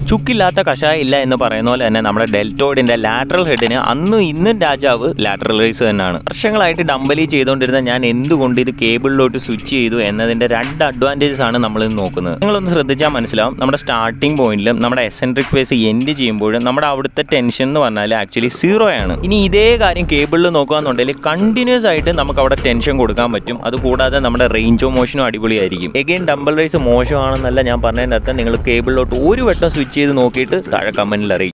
ചുക്കില്ലാത്ത കഷായം ഇല്ല എന്ന് പറയുന്ന പോലെ തന്നെ നമ്മുടെ ഡെൽറ്റോയിഡിന്റെ ലാറ്ററൽ ഹെഡിന് അന്നും ഇന്നും രാജാവ് ലാറ്ററൽ റൈസ് തന്നെയാണ്. വർഷങ്ങളായിട്ട് ഡംബലി ചെയ്തുകൊണ്ടിരുന്ന ഞാൻ എന്തുകൊണ്ട് ഇത് കേബിളിലോട്ട് സ്വിച്ച് ചെയ്തു എന്നതിന്റെ 2 അഡ്വാൻറ്റേജസ് ആണ് നമ്മൾ ഇന്ന് നോക്കുന്നത്. നിങ്ങളൊന്ന് ശ്രദ്ധിച്ചാൽ മനസ്സിലാവും. നമ്മുടെ സ്റ്റാർട്ടിംഗ് പോയിന്റിലും നമ്മുടെ എസെൻട്രിക് ഫേസ് എൻഡ് ചെയ്യുമ്പോഴും നമ്മുടെ അവിടുത്തെ ടെൻഷൻ എന്ന് പറഞ്ഞാൽ ആക്ച്വലി 0 ആണ്. ഇനി ഇതേ കാര്യം കേബിളിൽ നോക്കുകയാണെന്നുണ്ടെങ്കിൽ കണ്ടിന്യൂസ് ആയിട്ട് നമുക്ക് അവിടെ ടെൻഷൻ കൊടുക്കാൻ പറ്റും. അതുകൂടാതെ നമ്മുടെ റേഞ്ച് ഓഫ് മോഷനും അടിപൊളിയായിരിക്കും. എഗെയിൻ ഡംബൽ റൈസ് മോശമാണെന്നല്ല ഞാൻ പറഞ്ഞതിൻ്റെ അർത്ഥം. നിങ്ങൾ കേബിളിലോട്ട് ഒരു വട്ടം സ്വിച്ച് ചെയ്ത് നോക്കിയിട്ട് താഴെ കമന്റിൽ അറിയിക്കും.